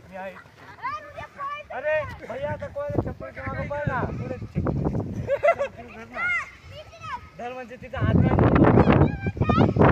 अरे भैया तो कोण चप्पल के मागं पळ ना धर म्हणजे तिचा हात